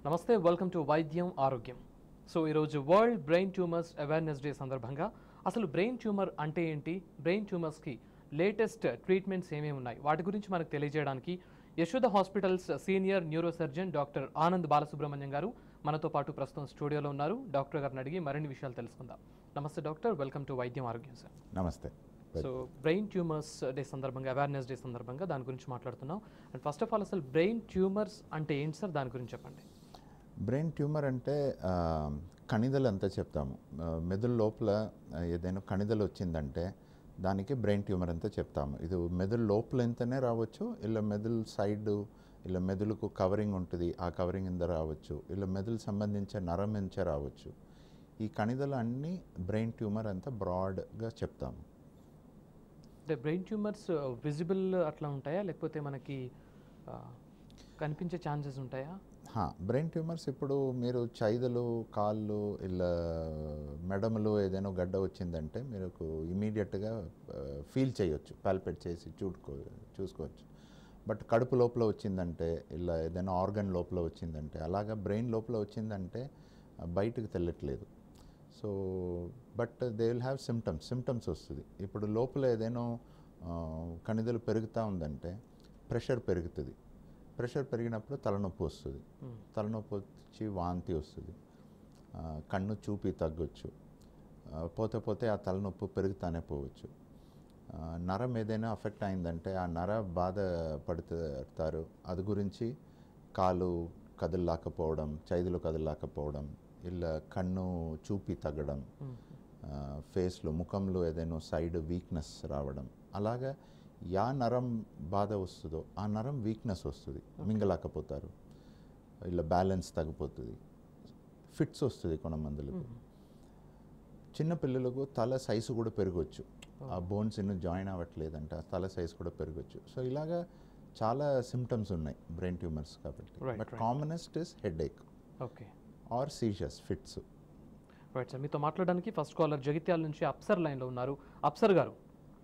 నమస్తే welcome to వైద్యం ఆరోగ్యం. సో ఈరోజు world brain tumours awareness day సందర్భంగా అసలు బ్రెయిన్ ట్యూమర్ అంటే ఏంటి, బ్రెయిన్ ట్యూమర్స్కి లేటెస్ట్ ట్రీట్మెంట్స్ ఏమేమి ఉన్నాయి వాటి గురించి మనకు తెలియజేయడానికి Yashoda hospitals senior neurosurgeon doctor Anand Balasubramaniam గారు మనతో పాటు ప్రస్తుతం స్టూడియోలో ఉన్నారు. డాక్టర్ గారిని అడిగి మరిన్ని విషయాలు తెలుసుకుందాం. నమస్తే డాక్టర్, వెల్కమ్ టు వైద్యం ఆరోగ్యం సార్. నమస్తే. సో బ్రెయిన్ ట్యూమర్స్ డే సందర్భంగా, అవేర్నెస్ డే సందర్భంగా దాని గురించి మాట్లాడుతున్నాం. అండ్ ఫస్ట్ ఆఫ్ ఆల్ అసలు బ్రెయిన్ ట్యూమర్స్ అంటే ఏంటి సార్, దాని గురించి చెప్పండి. బ్రెయిన్ ట్యూమర్ అంటే కణిదలు అంతా చెప్తాము. మెదడు లోపల ఏదైనా కణిదలు వచ్చిందంటే దానికి బ్రెయిన్ ట్యూమర్ అంతా చెప్తాము. ఇది మెదడు లోపల ఎంతనే రావచ్చు, ఇలా మెదడు సైడ్, ఇలా మెదడుకు కవరింగ్ ఉంటుంది, ఆ కవరింగ్ ఎంత రావచ్చు, ఇలా మెదడు సంబంధించిన నరం ఎంచ రావచ్చు. ఈ కణిదలు అన్నీ బ్రెయిన్ ట్యూమర్ అంతా బ్రాడ్గా చెప్తాము. అంటే బ్రెయిన్ ట్యూమర్స్ విజిబుల్ అట్లా ఉంటాయా, లేకపోతే మనకి కనిపించే ఛాన్సెస్ ఉంటాయా? బ్రెయిన్ ట్యూమర్స్ ఇప్పుడు మీరు చైదలు, కాళ్ళు, ఇలా మెడములు ఏదైనా గడ్డ వచ్చిందంటే మీరు ఇమీడియట్గా ఫీల్ చేయొచ్చు, పాల్పేట్ చేసి చూసుకోవచ్చు. బట్ కడుపు లోపల వచ్చిందంటే, ఇలా ఏదైనా ఆర్గన్ లోపల వచ్చిందంటే, అలాగా బ్రెయిన్ లోపల వచ్చిందంటే బయటకు తెలియట్లేదు. So but they will have symptoms వస్తుంది. ఇప్పుడు లోపల ఏదైనా కణిదలు పెరుగుతూ ఉందంటే ప్రెషర్ పెరుగుతుంది. ప్రెషర్ పెరిగినప్పుడు తలనొప్పి వస్తుంది, తలనొప్పి వచ్చి వాంతి వస్తుంది, కన్ను చూపి తగ్గొచ్చు, పోతే పోతే ఆ తలనొప్పి పెరుగుతానే పోవచ్చు. నరం ఏదైనా అఫెక్ట్ అయిందంటే ఆ నర బాధ పడుతారు. అది గురించి కాలు కదలలేకపోవడం, చైదులు కదలలేకపోవడం, ఇలా కన్ను చూపి తగ్గడం, ఫేస్లో ముఖంలో ఏదైనా సైడ్ వీక్నెస్ రావడం, అలాగా యా నరం బాధ వస్తుందో ఆ నరం వీక్నెస్ వస్తుంది, మింగలేకపోతారు, ఇలా బ్యాలెన్స్ తగ్గిపోతుంది, ఫిట్స్ వస్తుంది కొంతమందిలకు. చిన్నపిల్లలకు తల సైజు కూడా పెరగవచ్చు, ఆ బోన్స్ ఇನ್ನು జాయిన్ అవ్వట్లేదంట, తల సైజు కూడా పెరగవచ్చు. సో ఇలాగా చాలా సిమ్టమ్స్ ఉన్నాయి బ్రెయిన్ ట్యూమర్స్ కాబట్టి. But commonest is headache or seizures, fits. Right sir, మీతో మాట్లాడడానికి ఫస్ట్ కాలర్ జగిత్యాల నుంచి అప్సర్ లైన్లో ఉన్నారు. అప్సర్ గారు.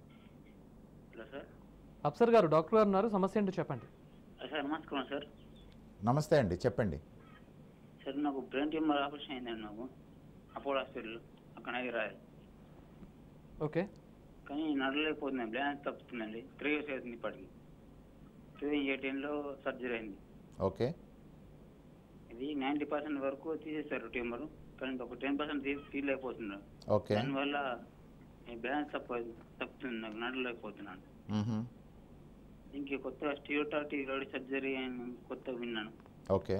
అప్సర్ గారు, డాక్టర్ గారు ఉన్నారు, సమస్య ఏంటో చెప్పండి. సార్ నమస్కారం సార్. నమస్తే అండి, చెప్పండి. సార్ నాకు బ్రెయిన్ ట్యూమర్ ఆపరేషన్ అయిందండి, నాకు అపోలో హాస్పిటల్ అక్కడ హైదరాబాద్. ఓకే. కానీ నడలేకపోతున్నాను, బ్యాలెన్స్ తప్పుతుందండి. 3 years అవుతుంది ఇప్పటికి. 2018లో సర్జరీ అయింది. ఓకే. ఇది 90% వరకు తీసేస్తారు ట్యూమర్, కానీ ఒక 10% ఫీల్ అయిపోతున్నారు. ఓకే. దానివల్ల బ్యాలెన్స్ తప్పుతుంది, నాకు నడలేకపోతున్నాను. ఇంక కొత్త స్టీరియోటాక్టిక్ సర్జరీ అని కొత్తగా విన్నాను. ఓకే.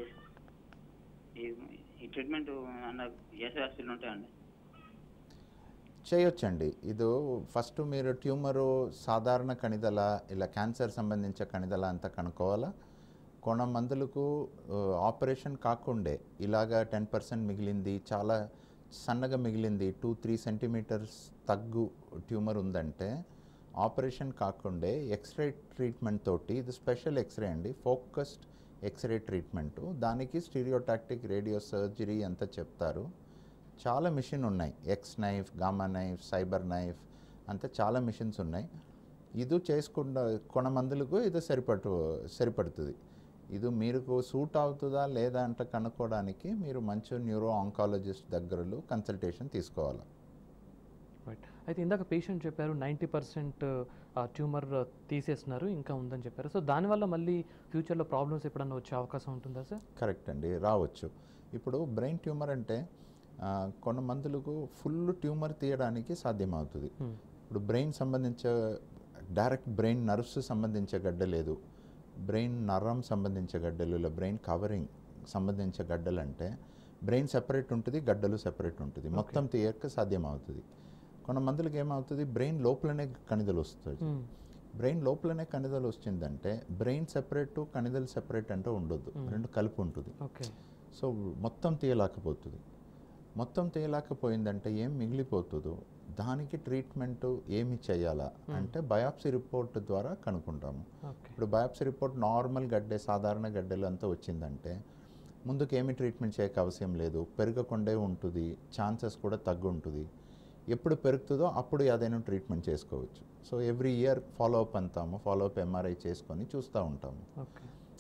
ఈ ట్రీట్మెంట్ ఏసీ హాస్పిటల్ ఉంటాయండి? చేయొచ్చండి. ఇది ఫస్ట్ మీరు ట్యూమరు సాధారణ కణిదల, ఇలా క్యాన్సర్ సంబంధించిన కణిదల అంతా కనుక్కోవాలా. కొన మందులకు ఆపరేషన్ కాకుండే ఇలాగా 10% మిగిలింది, చాలా సన్నగా మిగిలింది, 2-3 సెంటీమీటర్స్ తగ్గు ట్యూమర్ ఉందంటే ఆపరేషన్ కాకుండే ఎక్స్రే ట్రీట్మెంట్ తోటి, ఇది స్పెషల్ ఎక్స్రే అండి, ఫోకస్డ్ ఎక్స్రే ట్రీట్మెంటు, దానికి స్టీరియోటాక్టిక్ రేడియో సర్జరీ అంతా చెప్తారు. చాలా మిషన్ ఉన్నాయి, X knife, gamma knife, cyber knife అంతా చాలా మిషన్స్ ఉన్నాయి. ఇది చేసుకుండా కొన మందులకు ఇది సరిపడుతుంది. ఇది మీకు సూట్ అవుతుందా లేదా అంటే కనుక్కోవడానికి మీరు మంచి న్యూరో ఆంకాలజిస్ట్ దగ్గరలో కన్సల్టేషన్ తీసుకోవాలి. రైట్. అయితే ఇందాక పేషెంట్ చెప్పారు 90% ట్యూమర్ తీసేస్తున్నారు, ఇంకా ఉందని చెప్పారు. సో దానివల్ల మళ్ళీ ఫ్యూచర్లో ప్రాబ్లమ్స్ ఎప్పుడన్నా వచ్చే అవకాశం ఉంటుందా సార్? కరెక్ట్ అండి, రావచ్చు. ఇప్పుడు బ్రెయిన్ ట్యూమర్ అంటే కొన్ని మందులకు ఫుల్ ట్యూమర్ తీయడానికి సాధ్యమవుతుంది. ఇప్పుడు బ్రెయిన్ సంబంధించే డైరెక్ట్ బ్రెయిన్ నర్వ్స్ సంబంధించే గడ్డ లేదు, బ్రెయిన్ నరం సంబంధించే గడ్డలు, ఇలా బ్రెయిన్ కవరింగ్ సంబంధించే గడ్డలు అంటే బ్రెయిన్ సెపరేట్ ఉంటుంది, గడ్డలు సెపరేట్ ఉంటుంది, మొత్తం తీయక సాధ్యమవుతుంది. కొన్ని మందులకు ఏమవుతుంది, బ్రెయిన్ లోపలనే కణిదలు వస్తుంది. బ్రెయిన్ లోపలనే కణిదలు వచ్చిందంటే బ్రెయిన్ సెపరేట్, కణిదలు సెపరేట్ అంటే ఉండొద్దు, రెండు కలిపి ఉంటుంది. సో మొత్తం తీయలేకపోతుంది. మొత్తం తీయలేకపోయిందంటే ఏం మిగిలిపోతుందో దానికి ట్రీట్మెంట్ ఏమి చేయాలా అంటే బయాప్సీ రిపోర్ట్ ద్వారా కనుక్కుంటాము. ఇప్పుడు బయాప్సీ రిపోర్ట్ నార్మల్ గడ్డే, సాధారణ గడ్డలు అంతా వచ్చిందంటే ముందుకు ఏమి ట్రీట్మెంట్ చేయక అవసరం లేదు, పెరగకుండా ఉంటుంది, ఛాన్సెస్ కూడా తగ్గు ఉంటుంది. ఎప్పుడు పెరుగుతుందో అప్పుడు ఏదైనా ట్రీట్మెంట్ చేసుకోవచ్చు. సో ఎవ్రీ ఇయర్ ఫాలోఅప్ అంతాము, ఫాలోఅప్ ఎంఆర్ఐ చేసుకొని చూస్తూ ఉంటాము.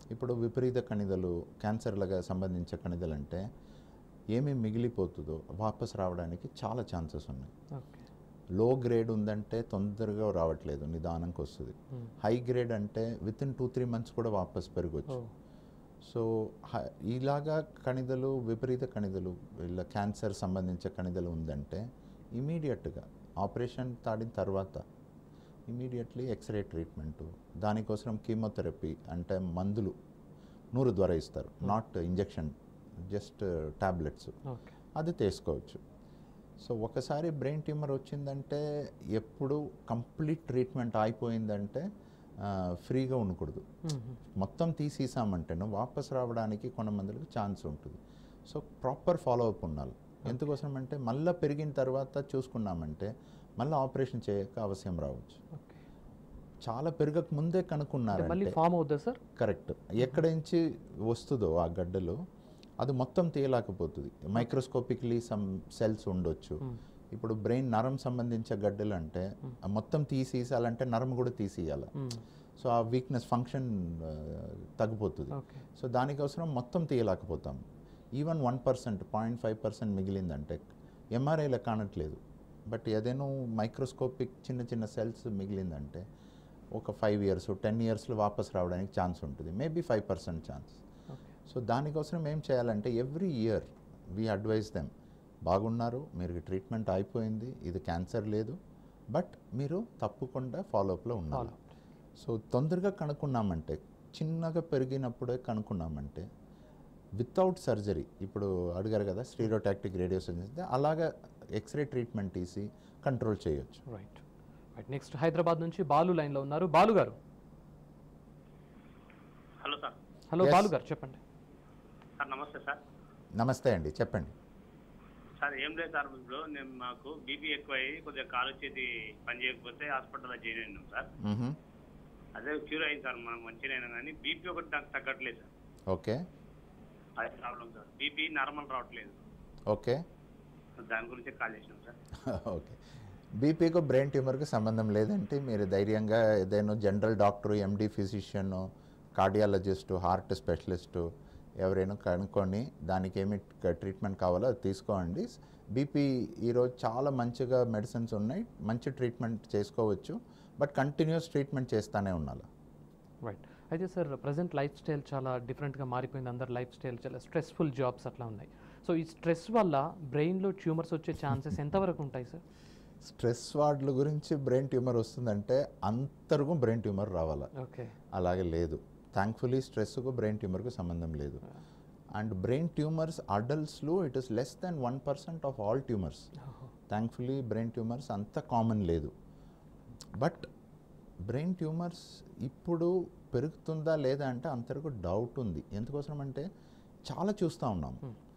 ఇప్పుడు విపరీత కణిదలు, క్యాన్సర్లుగా సంబంధించిన కణిదలు అంటే ఏమేమి మిగిలిపోతుందో వాపస్ రావడానికి చాలా ఛాన్సెస్ ఉన్నాయి. ఓకే. లో గ్రేడ్ ఉందంటే తొందరగా రావట్లేదు, నిదానంగా వస్తుంది. హై గ్రేడ్ అంటే వితిన్ 2-3 మంత్స్ కూడా వాపస్ పెరగవచ్చు. సో ఇలాగా కణిదలు, విపరీత కణిదలు, ఇలా క్యాన్సర్ సంబంధించిన కణిదలు ఉందంటే ఇమీడియట్గా ఆపరేషన్ తాడిన తర్వాత ఇమీడియట్లీ ఎక్స్రే ట్రీట్మెంటు, దానికోసం కీమోథెరపీ అంటే మందులు నూరు ద్వారా ఇస్తారు, నాట్ ఇంజెక్షన్, జస్ట్ టాబ్లెట్స్, అది తీసుకోవచ్చు. సో ఒకసారి బ్రెయిన్ ట్యూమర్ వచ్చిందంటే ఎప్పుడు కంప్లీట్ ట్రీట్మెంట్ అయిపోయిందంటే ఫ్రీగా ఉండకూడదు. మొత్తం తీసేసామంటేనే వాపస్ రావడానికి కొంతమందికి ఛాన్స్ ఉంటుంది. సో ప్రాపర్ ఫాలో అప్ ఉండాలి. ఎందుకోసం అంటే మళ్ళీ పెరిగిన తర్వాత చూసుకున్నామంటే మళ్ళీ ఆపరేషన్ చేయక అవసరం రావచ్చు. చాలా పెరగక ముందే కనుక్కున్నారంటే ఫామ్ అవుతుందా సార్? కరెక్ట్. ఎక్కడి నుంచి వస్తుందో ఆ గడ్డలు అది మొత్తం తీయలేకపోతుంది. మైక్రోస్కోపిక్లీ సమ్ సెల్స్ ఉండొచ్చు. ఇప్పుడు బ్రెయిన్ నరం సంబంధించిన గడ్డలు అంటే మొత్తం తీసేయాలంటే నరం కూడా తీసేయాలి. సో ఆ వీక్నెస్ ఫంక్షన్ తగ్గిపోతుంది. సో దానికోసం మొత్తం తీయలేకపోతాం. ఈవెన్ 1%, 0.5% మిగిలిందంటే ఎంఆర్ఐలో కానట్లేదు. బట్ ఏదైనా మైక్రోస్కోపిక్ చిన్న చిన్న సెల్స్ మిగిలిందంటే ఒక 5 years, 10 yearsలో వాపస్ రావడానికి ఛాన్స్ ఉంటుంది. Maybe 5% chance. సో దానికోసం ఏం చేయాలంటే every year we advise them, బాగున్నారు, మీరు ట్రీట్మెంట్ అయిపోయింది, ఇది క్యాన్సర్ లేదు, బట్ మీరు తప్పకుండా ఫాలోఅప్లో ఉండాలి. సో తొందరగా కనుక్కున్నామంటే, చిన్నగా పెరిగినప్పుడే కనుక్కున్నామంటే వితౌట్ సర్జరీ, ఇప్పుడు అడిగారు కదా స్టీరియోటాక్టిక్ రేడియోసర్జరీ, అలాగా ఎక్స్రే ట్రీట్మెంట్ తీసి కంట్రోల్ చేయొచ్చు. రైట్. నెక్స్ట్ హైదరాబాద్ నుంచి బాలు లైన్లో ఉన్నారు. బాలు గారు. Hello sir. హలో బాలు గారు, చెప్పండి సార్. నమస్తే సార్. నమస్తే అండి, చెప్పండి సార్. ఏం లేదు సార్, ఇప్పుడు మాకు బీపీ ఎక్కువ అయ్యి కొద్దిగా కాలు వచ్చేది పని చేయకపోతే హాస్పిటల్లో జాయిన్ అయినాం సార్. అదే క్యూర్ అయింది సార్, మనం మంచిగా అయినా కానీ బీపీ ఒకటి నాకు తగ్గట్లేదు సార్. ఓకే, అది ప్రాబ్లం సార్. బీపీ నార్మల్ రావట్లేదు. ఓకే, దాని గురించి కాల్ చేసినాం సార్. ఓకే. బీపీకు బ్రెయిన్ ట్యూమర్కి సంబంధం లేదంటే మీరు ధైర్యంగా ఏదైనా general doctor, MD physician, cardiologist, heart specialist ఎవరైనా కనుక్కొని దానికి ఏమి ట్రీట్మెంట్ కావాలో అది తీసుకోండి. బీపీ ఈరోజు చాలా మంచిగా మెడిసిన్స్ ఉన్నాయి, మంచి ట్రీట్మెంట్ చేసుకోవచ్చు, బట్ కంటిన్యూస్ ట్రీట్మెంట్ చేస్తూనే ఉండాలి. రైట్. అయితే సార్ ప్రజెంట్ లైఫ్ స్టైల్ చాలా డిఫరెంట్గా మారిపోయింది. అందరు లైఫ్ స్టైల్ చాలా స్ట్రెస్ఫుల్ జాబ్స్ అట్లా ఉన్నాయి. సో ఈ స్ట్రెస్ వల్ల బ్రెయిన్లో ట్యూమర్స్ వచ్చే ఛాన్సెస్ ఎంతవరకు ఉంటాయి సార్? స్ట్రెస్ వార్డుల గురించి బ్రెయిన్ ట్యూమర్ వస్తుందంటే అంతరకు బ్రెయిన్ ట్యూమర్ రావాలా? ఓకే. అలాగే లేదు. థ్యాంక్ఫుల్లీ స్ట్రెస్కు బ్రెయిన్ ట్యూమర్కు సంబంధం లేదు. అండ్ బ్రెయిన్ ట్యూమర్స్ అడల్ట్స్లో it is less than 1% of all tumours. Thankfully brain tumours అంత కామన్ లేదు. బట్ బ్రెయిన్ ట్యూమర్స్ ఇప్పుడు పెరుగుతుందా లేదా అంటే అంతవరకు డౌట్ ఉంది. ఎందుకోసం అంటే చాలా చూస్తూ ఉన్నాం.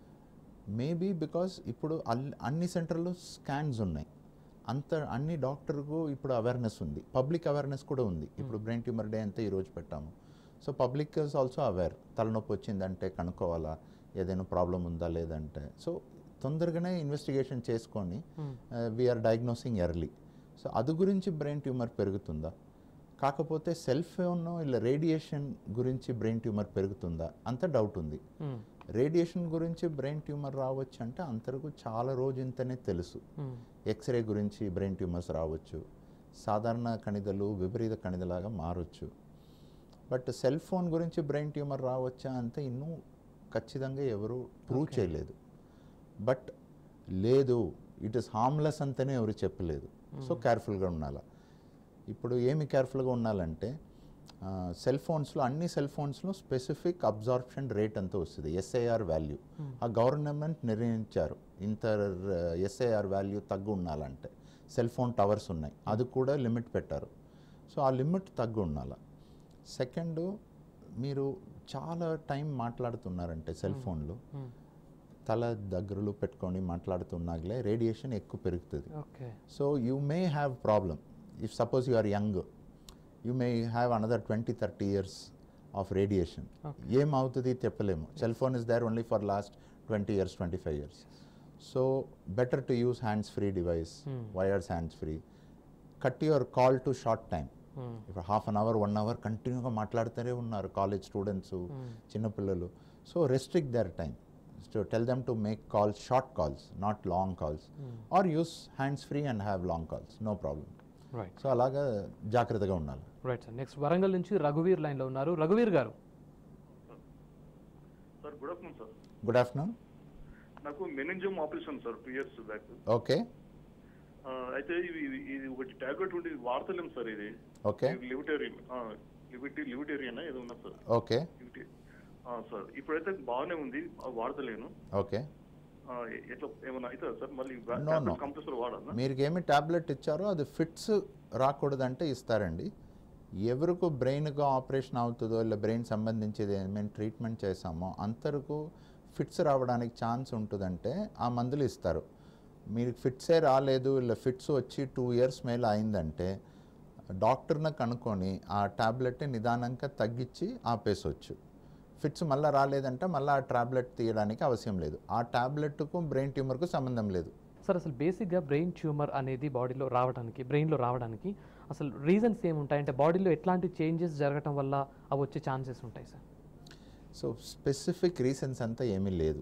మేబీ బికాస్ ఇప్పుడు అన్ని సెంటర్లో స్కాన్స్ ఉన్నాయి, అన్ని డాక్టర్కు ఇప్పుడు అవేర్నెస్ ఉంది, పబ్లిక్ అవేర్నెస్ కూడా ఉంది. ఇప్పుడు బ్రెయిన్ ట్యూమర్ డే అంతా ఈరోజు పెట్టాము. So public is also aware. తలనొప్పి వచ్చిందంటే కనుక్కోవాలా, ఏదైనా ప్రాబ్లం ఉందా లేదంటే. సో తొందరగానే ఇన్వెస్టిగేషన్ చేసుకొని వీఆర్ డయాగ్నోసింగ్ ఎర్లీ. సో అది గురించి బ్రెయిన్ ట్యూమర్ పెరుగుతుందా, కాకపోతే సెల్ ఫోన్ ఇలా రేడియేషన్ గురించి బ్రెయిన్ ట్యూమర్ పెరుగుతుందా అంత డౌట్ ఉంది. రేడియేషన్ గురించి బ్రెయిన్ ట్యూమర్ రావచ్చు అంటే అంతవరకు చాలా రోజు ఇంతనే తెలుసు. ఎక్స్రే గురించి బ్రెయిన్ ట్యూమర్స్ రావచ్చు, సాధారణ కణిదలు విపరీత కణిదలాగా మారచ్చు. బట్ సెల్ ఫోన్ గురించి బ్రెయిన్ ట్యూమర్ రావచ్చా అంటే ಇನ್ನೂ ఖచ్చితంగా ఎవరు ప్రూవ్ చేయలేదు. బట్ లేదు, ఇట్ ఈస్ హార్మ్లెస్ అంతనే ఎవరు చెప్పలేదు. సో కేర్ఫుల్గా ఉండాలి. ఇప్పుడు ఏమి కేర్ఫుల్గా ఉండాలంటే సెల్ ఫోన్స్లో, అన్ని సెల్ ఫోన్స్లో స్పెసిఫిక్ అబ్జార్ప్షన్ రేట్ అంతా వస్తుంది, ఎస్ఐఆర్ వాల్యూ. ఆ గవర్నమెంట్ నిర్ణయించారు ఇంత ఎస్ఐఆర్ వాల్యూ తగ్గు ఉండాలంటే. సెల్ ఫోన్ టవర్స్ ఉన్నాయి, అది కూడా లిమిట్ పెట్టారు. సో ఆ లిమిట్ తగ్గు ఉండాలి. సెకండ్, మీరు చాలా టైం మాట్లాడుతున్నారంటే సెల్ ఫోన్లో తల దగ్గరలో పెట్టుకొని మాట్లాడుతున్నాగలే రేడియేషన్ ఎక్కువ పెరుగుతుంది. So you may have problem. If suppose you are young, you may have another 20-30 years of radiation. ఏమవుతుంది చెప్పలేము. Cell phone is there only for last 20 years, 25 years. So better to use hands free device, wires hands free. Cut your call to short time. ఇప్పుడు half an hour 1 hour కంటిన్యూగా మాట్లాడుతూనే ఉన్నారు college students, చిన్నపిల్లలు. So restrict their time. So tell them to make calls, short calls, not long calls, or use hands free and have long calls, no problem. Right. So అలాగా జాగ్రత్తగా ఉండాలి. Right sir. Next Warangal నుంచి రఘువీర్ లైన్లో ఉన్నారు. రఘువీర్ గారు. Sir good afternoon sir. Good afternoon. నాకు meningioma operation sir 2 years back. Okay. అయితే ఇది ఒకటి టాబ్లెట్ ఉండి వాడతలేము సార్. ఇది ఓకే. లివిటేరియన్ ఏదో ఉన్నా సార్. ఓకే సార్ ఇప్పుడైతే బాగానే ఉంది, వాడతలేను. ఓకే. ఎట్లా ఏమన్నా అవుతుందా సార్? మళ్ళీ No. కంపల్సరీ వాడాలా? మీరు ఏమి టాబ్లెట్ ఇచ్చారో అది ఫిట్స్ రాకూడదంటే ఇస్తారండి. ఎవరికి బ్రెయిన్గా ఆపరేషన్ అవుతుందో ఇలా బ్రెయిన్ సంబంధించేది ఏమైనా ట్రీట్మెంట్ చేసామో అంతరకు ఫిట్స్ రావడానికి ఛాన్స్ ఉంటుందంటే ఆ మందులు ఇస్తారు. మీరు ఫిట్సే రాలేదు, ఇలా ఫిట్స్ వచ్చి 2 years మేలు అయిందంటే డాక్టర్ని కనుక్కొని ఆ టాబ్లెట్ నిదానంగా తగ్గించి ఆపేసవచ్చు. ఫిట్స్ మళ్ళీ రాలేదంటే మళ్ళీ ఆ టాబ్లెట్ తీయడానికి అవసరం లేదు. ఆ టాబ్లెట్కు బ్రెయిన్ ట్యూమర్కు సంబంధం లేదు. సార్ అసలు బేసిక్గా బ్రెయిన్ ట్యూమర్ అనేది బాడీలో రావడానికి, బ్రెయిన్లో రావడానికి అసలు రీజన్స్ ఏముంటాయి? అంటే బాడీలో ఎట్లాంటి చేంజెస్ జరగటం వల్ల అవి వచ్చే ఛాన్సెస్ ఉంటాయి సార్? సో స్పెసిఫిక్ రీజన్స్ అంతా ఏమీ లేదు.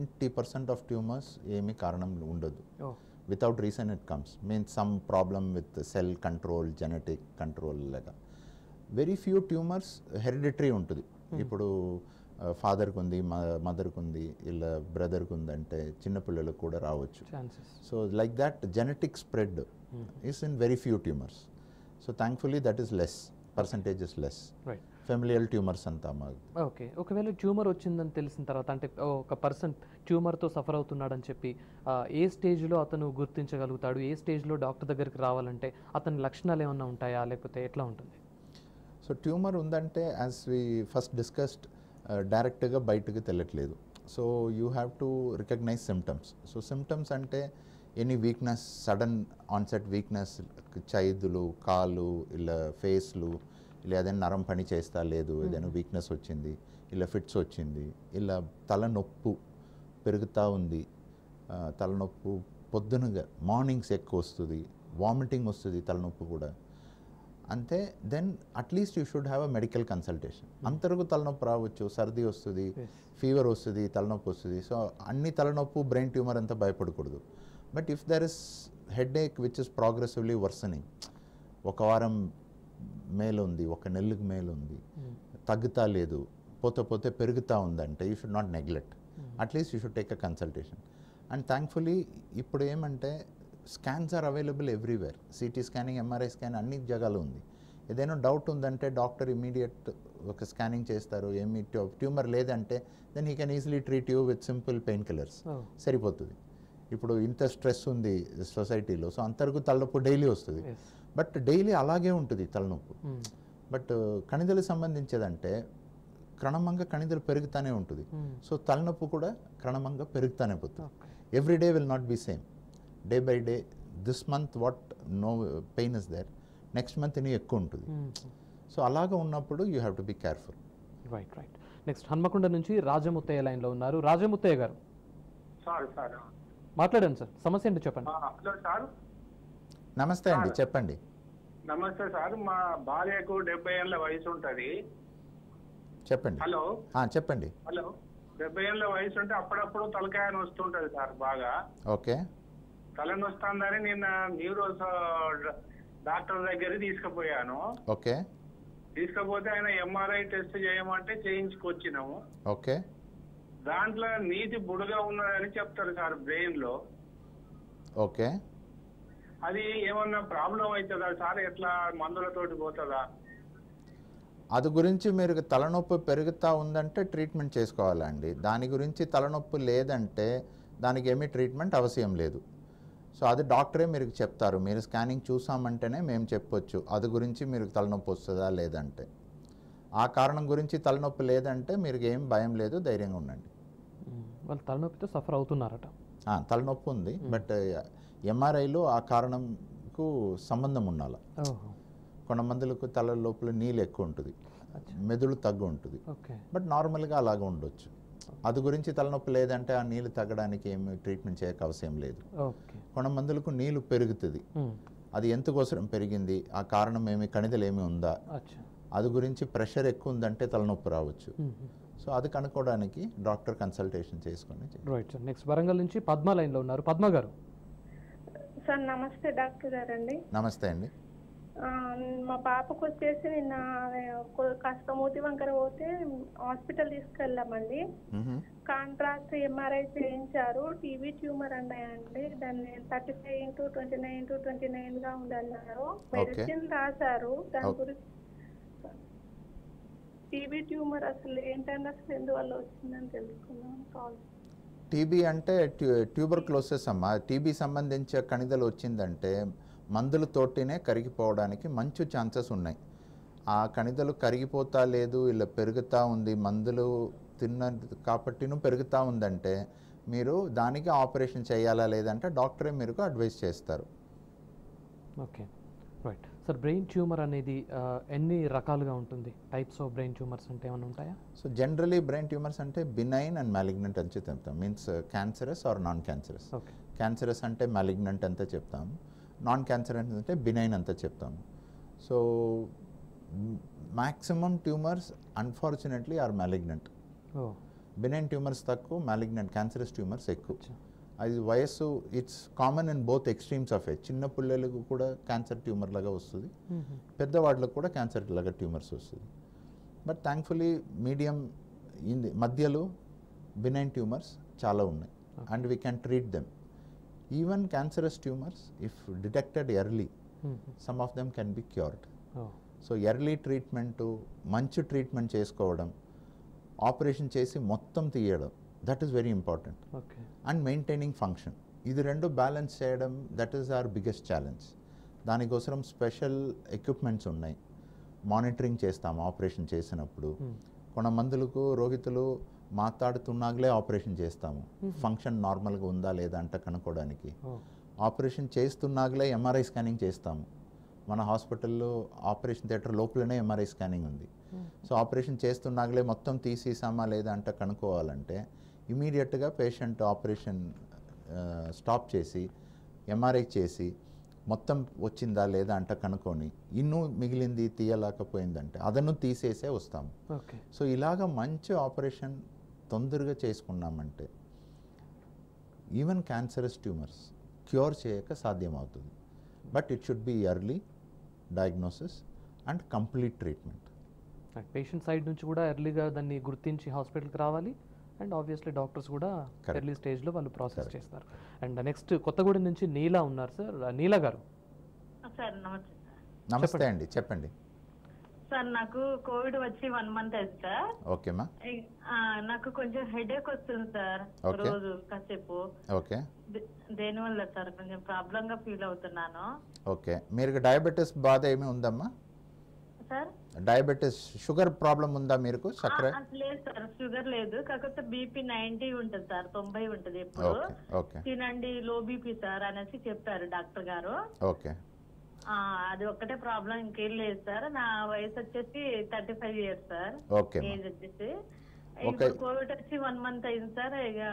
90% ఆఫ్ ట్యూమర్స్ ఏమీ కారణం ఉండదు. Without reason it comes. Means some problem with cell control, genetic control లాగా. వెరీ ఫ్యూ ట్యూమర్స్ హెరిడిటరీ ఉంటుంది. ఇప్పుడు ఫాదర్కి ఉంది, మదర్కి ఉంది, ఇలా బ్రదర్కి ఉందంటే చిన్నపిల్లలకు కూడా రావచ్చు. So like that genetic spread is in very few tumours. So thankfully that is less, percentage is less. Familial tumours అంతా మాకు. ఓకే. ఒకవేళ ట్యూమర్ వచ్చిందని తెలిసిన తర్వాత, అంటే ఒక పర్సన్ ట్యూమర్తో సఫర్ అవుతున్నాడని చెప్పి ఏ స్టేజ్లో అతను గుర్తించగలుగుతాడు? ఏ స్టేజ్లో డాక్టర్ దగ్గరికి రావాలంటే అతని లక్షణాలు ఏమన్నా ఉంటాయా, లేకపోతే ఎట్లా ఉంటుంది? సో ట్యూమర్ ఉందంటే యాజ్ వి ఫస్ట్ డిస్కస్డ్ డైరెక్ట్గా బయటకు తెలియట్లేదు. So you have to recognise symptoms. So symptoms అంటే any weakness, sudden onset weakness, చేతులు, కాళ్ళు, ఇలా ఫేస్లు, ఇలా ఏదైనా నరం పని చేస్తా లేదు, ఏదైనా వీక్నెస్ వచ్చింది, ఇలా ఫిట్స్ వచ్చింది, ఇలా తలనొప్పు పెరుగుతూ ఉంది, తలనొప్పు పొద్దునగా మార్నింగ్స్ ఎక్కువ వస్తుంది, వామిటింగ్ వస్తుంది, తలనొప్పి కూడా అంతే. Then at least you should have a medical consultation. అంతవరకు తలనొప్పి రావచ్చు, సర్ది వస్తుంది, ఫీవర్ వస్తుంది, తలనొప్పి వస్తుంది. సో అన్ని తలనొప్పు బ్రెయిన్ ట్యూమర్ అంతా భయపడకూడదు. But if there is headache which is progressively worsening, 1 వారం మేలు ఉంది, 1 నెలకు మేలు ఉంది, తగ్గుతా లేదు, పోతే పెరుగుతూ ఉందంటే you should not neglect. At least you should take a consultation. And thankfully ఇప్పుడు ఏమంటే scans are available everywhere. CT scanning, MRI scan అన్ని జగాలు ఉంది. ఏదైనా డౌట్ ఉందంటే డాక్టర్ ఇమీడియట్ ఒక స్కానింగ్ చేస్తారు. ఏమి ట్యూమర్ లేదంటే then he can easily treat you with simple pain killers, సరిపోతుంది. ఇప్పుడు ఇంత స్ట్రెస్ ఉంది సొసైటీలో, సో అంతవరకు తలనొప్పి డైలీ వస్తుంది. బట్ డైలీ అలాగే ఉంటుంది తలనొప్పి. బట్ కణిదలకు సంబంధించేదంటే క్రమంగా కణిదలు పెరుగుతూనే ఉంటుంది. సో తలనొప్పి కూడా క్రమంగా పెరుగుతూనే పోతుంది. Every day will not be same. Day by day, this month what no pain is there, next month ఇని ఎక్కువ ఉంటుంది. సో అలాగా ఉన్నప్పుడు you have to be careful. Right. Next Hanamkonda నుంచి రాజముత్తయ్య లైన్లో ఉన్నారు. రాజముత్తయ్య గారు మాట్లాడండి సార్, సమస్య ఏంటో చెప్పండి. Hello sir. నమస్తే అండి, చెప్పండి. నమస్తే సార్. మా భార్యకు 70 ఏళ్ళ వయసు ఉంటుంది. చెప్పండి. హలో చెప్పండి. హలో 70 ఏళ్ళ వయసు ఉంటే అప్పుడప్పుడు తలకాయ వస్తుంటది సార్ బాగా. ఓకే. తలనొస్తుందని నిన్న న్యూరో డాక్టర్ దగ్గరికి తీసుకుపోయాను. ఓకే. తీసుకపోతే ఆయన ఎంఆర్ఐ టెస్ట్ చేయమంటే చేయించుకొచ్చినాము. ఓకే. దాంట్లో నీటి బుడగా ఉన్నదని చెప్తారు సార్ బ్రెయిన్ లో. ఓకే. అది ఏమన్నా ప్రాబ్లం అవుతుందా సార్? ఎట్లా మందులతోటి పోతుందా? అది గురించి మీరు తలనొప్పి పెరుగుతూ ఉందంటే ట్రీట్మెంట్ చేసుకోవాలండి. దాని గురించి తలనొప్పి లేదంటే దానికి ఏమీ ట్రీట్మెంట్ అవసరం లేదు. సో అది డాక్టరే మీరు చెప్తారు. మీరు స్కానింగ్ చూసామంటేనే మేము చెప్పొచ్చు అది గురించి మీరు తలనొప్పి వస్తుందా లేదంటే. ఆ కారణం గురించి తలనొప్పి లేదంటే మీరు ఏం భయం లేదు, ధైర్యంగా ఉండండి. వాళ్ళు తలనొప్పితో సఫర్ అవుతున్నారట. తలనొప్పి ఉంది, బట్ ఎంఆర్ఐలో ఆ కారణంకు సంబంధం ఉండాలి. కొంతమందిలకు తల లోపల నీళ్ళు ఎక్కువ ఉంటుంది, మెదడు తగ్గు ఉంటుంది, బట్ నార్మల్గా అలాగ ఉండొచ్చు. అది గురించి తలనొప్పి లేదంటే ఆ నీళ్ళు తగ్గడానికి ఏమి ట్రీట్మెంట్ చేయక అవసరం లేదు. కొంతమందిలకు నీళ్ళు పెరుగుతుంది, అది ఎందుకోసం పెరిగింది, ఆ కారణం ఏమి, కణిదలు ఏమి ఉందా, అచ్చా. అది గురించి ప్రెషర్ ఎక్కువ ఉందంటే తలనొప్పి రావచ్చు. సో అది కనుక్కోవడానికి డాక్టర్ కన్సల్టేషన్ చేసుకొని. Right sir. నెక్స్ట్ వరంగల్ నుంచి పద్మ లైన్లో ఉన్నారు. పద్మ గారు. సార్ నమస్తే డాక్టర్ గారండి. నమస్తే అండి. మా పాపకు వచ్చేసి నిన్న కాస్త మూతి వంకర పోతే హాస్పిటల్ తీసుకెళ్ళామండి. కాంట్రాస్ట్ ఎంఆర్ఐ చేయించారు. టీబీ ట్యూమర్ అన్నాయండి. దాన్ని 35x29x29 గా ఉందన్నారు. మెడిసిన్ రాశారు. దాని గురించి టీబీ ట్యూమర్ అసలు ఏంటంటే అసలు ఎందువల్ల వచ్చిందని తెలుసుకున్నాం. కాల్ టీబీ అంటే ట్యూబర్క్లోసిస్ అమ్మ. టీబీ సంబంధించిన కణిదలు వచ్చిందంటే మందులతోటినే కరిగిపోవడానికి మంచి ఛాన్సెస్ ఉన్నాయి. ఆ కణిదలు కరిగిపోతా లేదు, ఇలా పెరుగుతూ ఉంది, మందులు తిన్న కాబట్టిను పెరుగుతూ ఉందంటే మీరు దానికి ఆపరేషన్ చేయాలా లేదంటే డాక్టరే మీరు అడ్వైస్ చేస్తారు. Okay, right sir. Brain tumour అనేది ఎన్ని రకాలుగా ఉంటుంది? టైప్స్ ఆఫ్ బ్రెయిన్ ట్యూమర్స్ అంటే ఏమైనా ఉంటాయా? సో జనరలీ బ్రెయిన్ ట్యూమర్స్ అంటే బినైన్ అండ్ మ్యాలిగ్నెంట్ అని చెప్తాం. Means cancerous or non cancerous. Okay. Cancerous అంటే మ్యాలిగ్నెంట్ అంతా చెప్తాము, నాన్ క్యాన్సరస్ అంటే బినైన్ అంతా చెప్తాము. So maximum tumours unfortunately are malignant. Benign tumours తక్కువ, మ్యాలిగ్నెంట్ క్యాన్సరస్ ట్యూమర్స్ ఎక్కువ. అది వయస్సు it's common in both extremes of age. చిన్న పిల్లలకు కూడా క్యాన్సర్ ట్యూమర్ లాగా వస్తుంది, పెద్దవాళ్ళకు కూడా క్యాన్సర్ లాగా ట్యూమర్స్ వస్తుంది. బట్ థ్యాంక్ఫుల్లీ మీడియం మధ్యలో బినైన్ ట్యూమర్స్ చాలా ఉన్నాయి and we can treat them. Even cancerous tumours if detected early some of them can be cured. So early treatment, మంచి ట్రీట్మెంట్ చేసుకోవడం, ఆపరేషన్ చేసి మొత్తం తీయడం, that is very important. And maintaining function, ఇది రెండు balance చేయడం that is our biggest challenge. దానికోసం special equipments ఉన్నాయి, మానిటరింగ్ చేస్తాము ఆపరేషన్ చేసినప్పుడు. కొన్ని మందులకు రోగితులు మాట్లాడుతున్నాగలే ఆపరేషన్ చేస్తాము, ఫంక్షన్ నార్మల్గా ఉందా లేదా అంట కనుక్కోవడానికి. ఆపరేషన్ చేస్తున్నాగలే ఎంఆర్ఐ స్కానింగ్ చేస్తాము. మన హాస్పిటల్లో ఆపరేషన్ థియేటర్ లోపలనే ఎంఆర్ఐ స్కానింగ్ ఉంది. సో ఆపరేషన్ చేస్తున్నాగలే మొత్తం తీసేసామా లేదా అంట కనుక్కోవాలంటే ఇమీడియట్గా పేషెంట్ ఆపరేషన్ స్టాప్ చేసి ఎంఆర్ఐ చేసి మొత్తం వచ్చిందా లేదా అంట కనుక్కొని ఇన్నూ మిగిలింది తీయలేకపోయిందంటే అదను తీసేసే వస్తాము. సో ఇలాగ మంచి ఆపరేషన్ తొందరగా చేసుకున్నామంటే ఈవెన్ క్యాన్సరస్ ట్యూమర్స్ క్యూర్ చేయక సాధ్యమవుతుంది. But it should be early diagnosis and complete treatment. Patient side నుంచి కూడా ఎర్లీగా దాన్ని గుర్తించి హాస్పిటల్కి రావాలి అండ్ ఆబ్వియస్లీ డాక్టర్స్ కూడా ఎర్లీ స్టేజ్లో వాళ్ళు ప్రాసెస్ చేస్తారు. అండ్ నెక్స్ట్ కొత్తగూడెం నుంచి నీలా ఉన్నారు సార్. నీలా గారు. సార్ నమస్తే. నమస్తే అండి, చెప్పండి సార్. నాకు కోవిడ్ వచ్చి 1 month అయింది సార్. ఓకేమా. నాకు కొంచెం హెడేక్ వస్తుంది సార్ రోజు కాసేపు. ఓకే. దేనివల్ల సార్ కొంచెం ప్రాబ్లం గా ఫీల్ అవుతున్నాను. ఓకే. మీరు డయాబెటీస్ బాధ ఏమి ఉందమ్మా సార్? డయాబెటీస్ షుగర్ ప్రాబ్లం ఉందా మీకు? చక్కెర లేదు సార్, షుగర్ లేదు. కాకపోతే బీపీ 90 ఉంటుంది సార్, 90 ఉంటుంది ఎప్పుడు. తినండి, లో బీపీ సార్ అనేసి చెప్పారు డాక్టర్ గారు. ఓకే. అది ఒక్కటే ప్రాబ్లం, ఇంకేం లేదు సార్. నా వయసు వచ్చేసి 35 years సార్. ఓకే. ఏజ్ వచ్చేసి ఇప్పుడు కోవిడ్ వచ్చి 1 month అయింది సార్.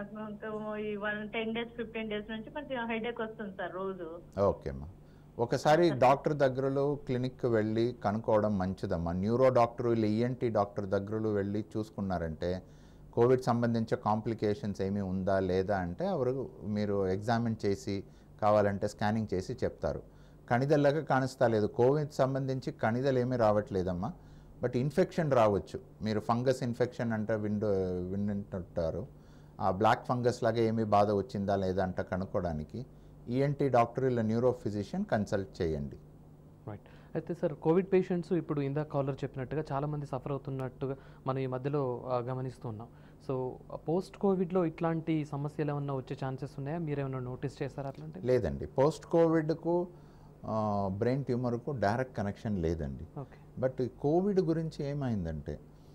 10 days 15 days నుంచి కొంచెం హెడేక్ వస్తుంది సార్ రోజు. ఓకేమ్మా. ఒకసారి డాక్టర్ దగ్గరలో క్లినిక్కి వెళ్ళి కనుక్కోవడం మంచిదమ్మా. న్యూరో డాక్టర్ ఈఎన్టీ డాక్టర్ దగ్గరలో వెళ్ళి చూసుకున్నారంటే కోవిడ్ సంబంధించిన కాంప్లికేషన్స్ ఏమీ ఉందా లేదా అంటే ఎవరు మీరు ఎగ్జామిన్ చేసి కావాలంటే స్కానింగ్ చేసి చెప్తారు. కణిదల్లాగా కానిస్తా లేదు, కోవిడ్ సంబంధించి కణిదలు ఏమీ రావట్లేదమ్మా. బట్ ఇన్ఫెక్షన్ రావచ్చు. మీరు ఫంగస్ ఇన్ఫెక్షన్ అంటే వింటుంటారు. ఆ బ్లాక్ ఫంగస్ లాగా ఏమీ బాధ వచ్చిందా లేదా అంట కనుక్కోవడానికి ఈఎన్టీ డాక్టర్ ఇలా న్యూరో ఫిజిషియన్ కన్సల్ట్ చేయండి. రైట్. అయితే సార్ కోవిడ్ పేషెంట్స్ ఇప్పుడు ఇందాక కాలర్ చెప్పినట్టుగా చాలామంది సఫర్ అవుతున్నట్టుగా మనం ఈ మధ్యలో గమనిస్తున్నాం. సో పోస్ట్ కోవిడ్లో ఇట్లాంటి సమస్యలు ఏమన్నా వచ్చే ఛాన్సెస్ ఉన్నాయా? మీరేమన్నా నోటీస్ చేస్తారా అట్లాంటి? లేదండి, పోస్ట్ కోవిడ్కు బ్రెయిన్ ట్యూమర్కు డైరెక్ట్ కనెక్షన్ లేదండి. బట్ కోవిడ్ గురించి ఏమైందంటే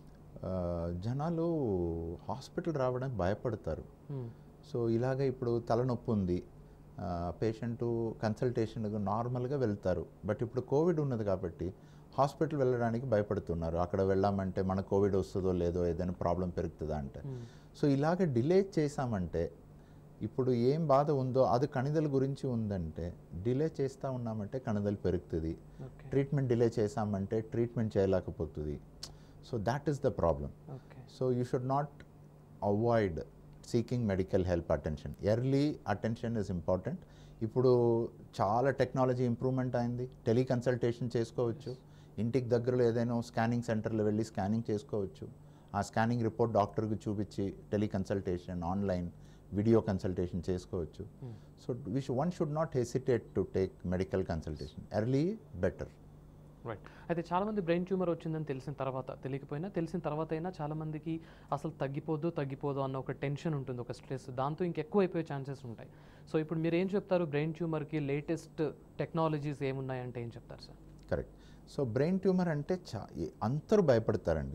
జనాలు హాస్పిటల్ రావడానికి భయపడతారు. సో ఇలాగ ఇప్పుడు తలనొప్పి ఉంది, పేషెంటు కన్సల్టేషన్కు నార్మల్గా వెళ్తారు. బట్ ఇప్పుడు కోవిడ్ ఉన్నది కాబట్టి హాస్పిటల్ వెళ్ళడానికి భయపడుతున్నారు. అక్కడ వెళ్ళామంటే మన కోవిడ్ వస్తుందో లేదో, ఏదైనా ప్రాబ్లం పెరుగుతుందా అంటే. సో ఇలాగ డిలే చేసామంటే ఇప్పుడు ఏం బాధ ఉందో అది కణిదల గురించి ఉందంటే డిలే చేస్తూ ఉన్నామంటే కణిదలు పెరుగుతుంది, ట్రీట్మెంట్ డిలే చేసామంటే ట్రీట్మెంట్ చేయలేకపోతుంది. So that is the problem. So you should not avoid seeking medical help attention. Early attention is important. ఇప్పుడు చాలా టెక్నాలజీ ఇంప్రూవ్మెంట్ అయింది, టెలికన్సల్టేషన్ చేసుకోవచ్చు, ఇంటికి దగ్గరలో ఏదైనా స్కానింగ్ సెంటర్లో వెళ్ళి స్కానింగ్ చేసుకోవచ్చు, ఆ స్కానింగ్ రిపోర్ట్ డాక్టర్కి చూపించి టెలికన్సల్టేషన్ ఆన్లైన్ వీడియో కన్సల్టేషన్ చేసుకోవచ్చు. So one should not hesitate to take medical consultation, early better. Right. అయితే చాలామంది బ్రెయిన్ ట్యూమర్ వచ్చిందని తెలిసిన తర్వాత, తెలియకపోయినా తెలిసిన తర్వాత అయినా చాలామందికి అసలు తగ్గిపోదు అన్న ఒక టెన్షన్ ఉంటుంది, ఒక స్ట్రెస్, దాంతో ఇంకెక్కువ అయిపోయే ఛాన్సెస్ ఉంటాయి. సో ఇప్పుడు మీరు ఏం చెప్తారు, బ్రెయిన్ ట్యూమర్కి లేటెస్ట్ టెక్నాలజీస్ ఏమున్నాయంటే ఏం చెప్తారు sir? Correct. So brain tumour అంటే అందరూ భయపడతారండి.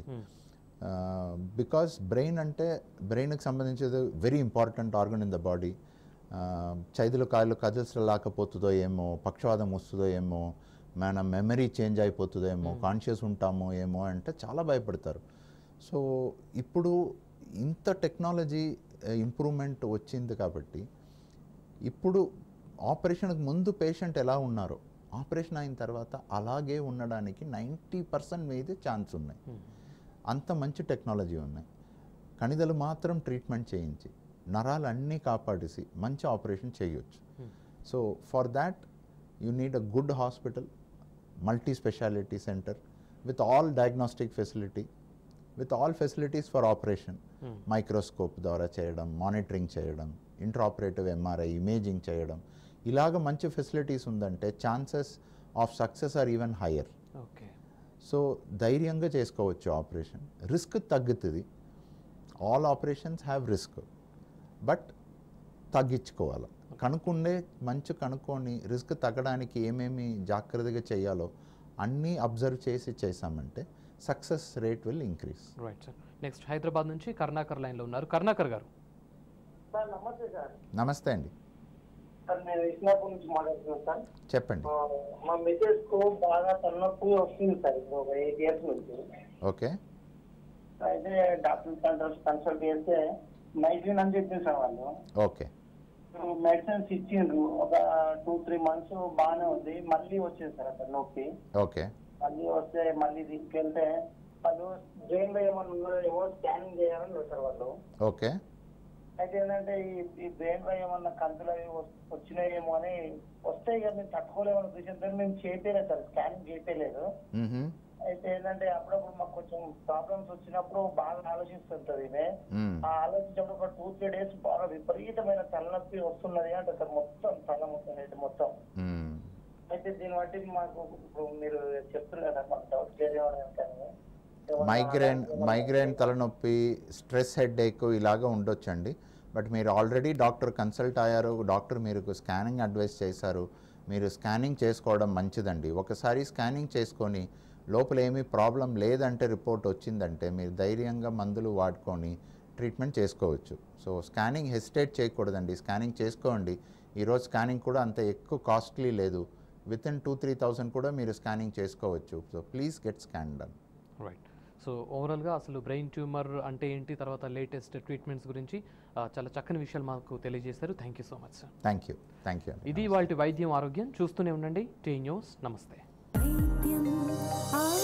బికాస్ బ్రెయిన్కి సంబంధించేది very important organ in the body. చేతులు కాళ్ళు కదల్చలేకపోతుందో ఏమో, పక్షవాదం వస్తుందో ఏమో, మన మెమరీ చేంజ్ అయిపోతుందో ఏమో, కాన్షియస్ ఉంటామో ఏమో అంటే చాలా భయపడతారు. సో ఇప్పుడు ఇంత టెక్నాలజీ ఇంప్రూవ్మెంట్ వచ్చింది కాబట్టి ఇప్పుడు ఆపరేషన్కి ముందు పేషెంట్ ఎలా ఉన్నారో ఆపరేషన్ అయిన తర్వాత అలాగే ఉండడానికి 90% మీద ఛాన్స్ ఉన్నాయి. అంత మంచి టెక్నాలజీ ఉన్నాయి. కణిదలు మాత్రం ట్రీట్మెంట్ చేయించి నరాలు అన్నీ కాపాడేసి మంచి ఆపరేషన్ చేయొచ్చు. So for that you need a good hospital, multi speciality centre with all diagnostic facility, with all facilities for operation, microscope ద్వారా చేయడం, మానిటరింగ్ చేయడం, ఇంట్రాపరేటివ్ ఎంఆర్ఐ ఇమేజింగ్ చేయడం, ఇలాగ మంచి ఫెసిలిటీస్ ఉందంటే chances of success are even higher. So ధైర్యంగా చేసుకోవచ్చు operation, risk తగ్గుతుంది. All operations have risk, but తగ్గించుకోవాలి. కనుక్కొని రిస్క్ తగ్గడానికి ఏమేమి జాగ్రత్తగా చేయాలో అన్నీ అబ్జర్వ్ చేసామంటే success rate will increase. Right sir. Next Hyderabad నుంచి కరుణాకర్ లైన్లో ఉన్నారు. కరుణాకర్ గారు. సార్ నమస్తే సార్. నమస్తే అండి. సార్ నేను ఇస్లాపూర్ నుంచి మాట్లాడుతున్నాను సార్. చెప్పండి. మా మిసెస్ కు బాగా తలనొప్పి వస్తుంది సార్ ఇప్పుడు ఒక 8 years నుంచి. ఓకే. అయితే డాక్టర్ కన్సల్ట్ చేస్తే మైగ్రేన్ అని చెప్పింది సార్ వాళ్ళు. ఓకే. మెడిసిన్స్ ఇచ్చిండ్రు, ఒక 2-3 months బాగానే ఉంది, మళ్ళీ వచ్చింది సార్ అక్కడ నొప్పి. ఓకే. మళ్ళీ వస్తే మళ్ళీ తీసుకెళ్తే వాళ్ళు బ్రెయిన్ లో ఏమో స్కానింగ్ చేయాలని సార్ వాళ్ళు. ఓకే. అయితే ఏంటంటే ఈ బ్రెయిన్ లో ఏమన్నా కంతులు అవి వచ్చినాయేమో అని వస్తే ఇక మేము తట్టుకోలేమని ఉద్దేశంతో మేము చేయలేదు సార్, స్కానింగ్ చేయలేదు. అయితే ఏంటంటే అప్పుడప్పుడు మాకు కొంచెం ప్రాబ్లమ్స్ వచ్చినప్పుడు బాగా ఆలోచిస్తుంటది ఈమె. ఆ ఆలోచించినప్పుడు ఒక 2-3 days బాగా విపరీతమైన తలనొప్పి వస్తున్నది అంటే సార్, మొత్తం తల మొత్తం అయితే మొత్తం. అయితే దీన్ని బట్టి మాకు ఇప్పుడు మీరు చెప్తున్నారు కదా, మాకు డౌట్ క్లియర్ అవ్వడానికి మైగ్రేన్ తలనొప్పి, స్ట్రెస్ హెడేక్ ఇలాగా ఉండొచ్చండి. బట్ మీరు ఆల్రెడీ డాక్టర్ కన్సల్ట్ అయ్యారు, డాక్టర్ మీకు స్కానింగ్ అడ్వైస్ చేశారు, మీరు స్కానింగ్ చేసుకోవడం మంచిదండి. ఒకసారి స్కానింగ్ చేసుకొని లోపల ఏమీ ప్రాబ్లం లేదంటే రిపోర్ట్ వచ్చిందంటే మీరు ధైర్యంగా మందులు వాడుకొని ట్రీట్మెంట్ చేసుకోవచ్చు. సో స్కానింగ్ హెసిటేట్ చేయకూడదండి, స్కానింగ్ చేసుకోండి. ఈరోజు స్కానింగ్ కూడా అంత ఎక్కువ కాస్ట్లీ లేదు, వితిన్ 2-3,000 కూడా మీరు స్కానింగ్ చేసుకోవచ్చు. So please get scan done. Right. So ఓవరాల్గా అసలు బ్రెయిన్ ట్యూమర్ అంటే ఏంటి, తర్వాత లేటెస్ట్ ట్రీట్మెంట్స్ గురించి చాలా చక్కని విషయాలు మాకు తెలియజేశారు. Thank you so much sir. Thank you. ఇది వాళ్ళ వైద్యం ఆరోగ్యం. చూస్తూనే ఉండండి టీ న్యూస్. నమస్తే.